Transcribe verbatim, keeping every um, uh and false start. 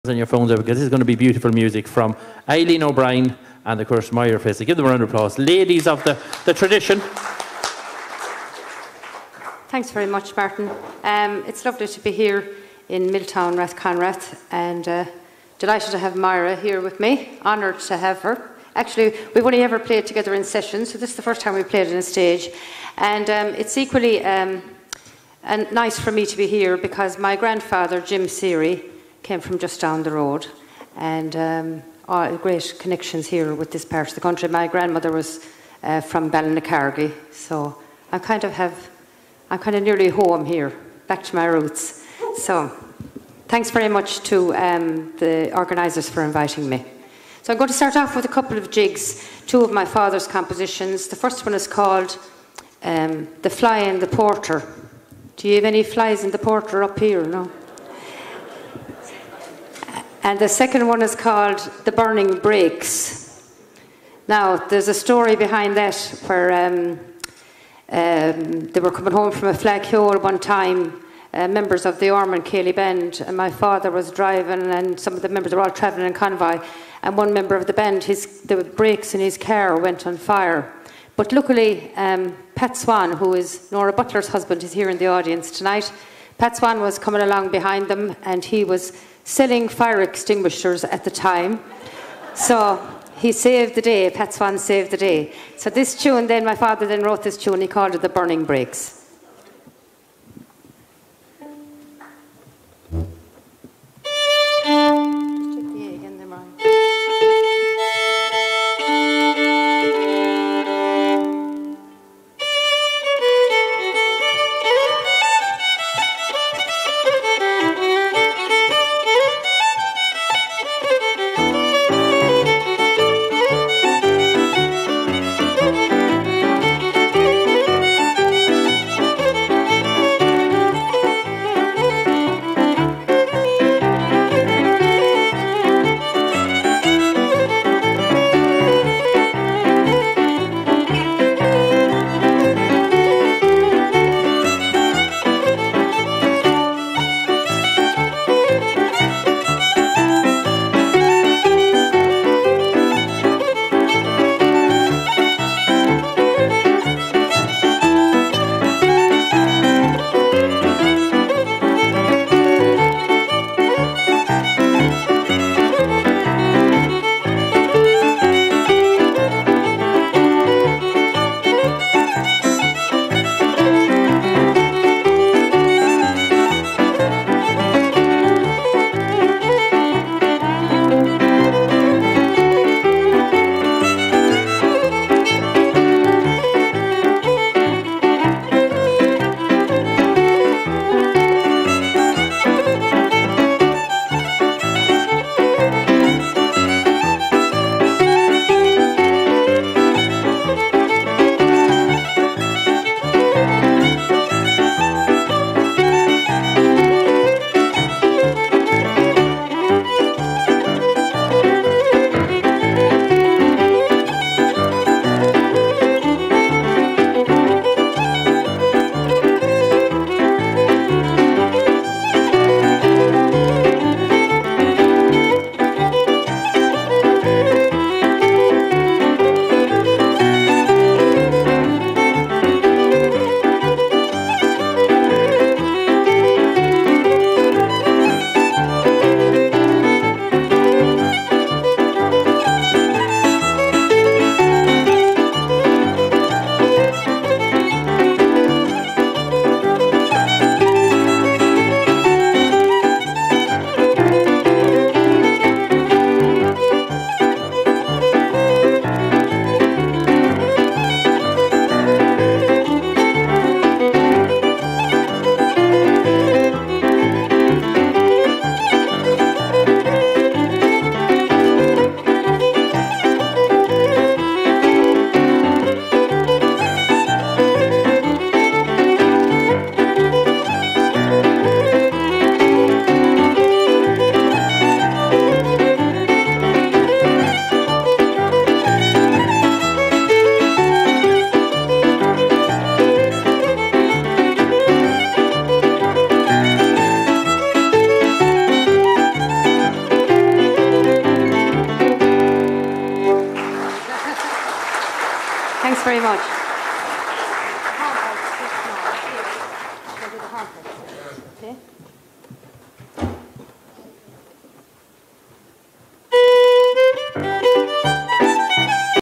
on your phones there, because this is going to be beautiful music from Eileen O'Brien and of course Moyra Fraser. Give them a round of applause. Ladies of the, the tradition. Thanks very much, Martin. Um, it's lovely to be here in Milltown, Rathconrath, and uh, delighted to have Moyra here with me. Honoured to have her. Actually, we've only ever played together in sessions, so this is the first time we played on a stage. And um, it's equally um, and nice for me to be here because my grandfather, Jim Seary, came from just down the road, and um, all great connections here with this part of the country. My grandmother was uh, from Ballinaccargy, so I kind of have, I'm kind of nearly home here, back to my roots. So, thanks very much to um, the organisers for inviting me. So I'm going to start off with a couple of jigs, two of my father's compositions. The first one is called um, The Fly and the Porter. Do you have any flies in the porter up here? No? And the second one is called The Burning Brakes. Now, there's a story behind that where um, um, they were coming home from a flag hole one time, uh, members of the Ormond Cayley Band, and my father was driving, and some of the members were all travelling in convoy, and one member of the band, his, the brakes in his car went on fire. But luckily, um, Pat Swan, who is Nora Butler's husband, is here in the audience tonight. Pat Swan was coming along behind them, and he was selling fire extinguishers at the time. So he saved the day, Pat Swan saved the day. So this tune then, my father then wrote this tune, he called it The Burning Brakes. Thanks very much.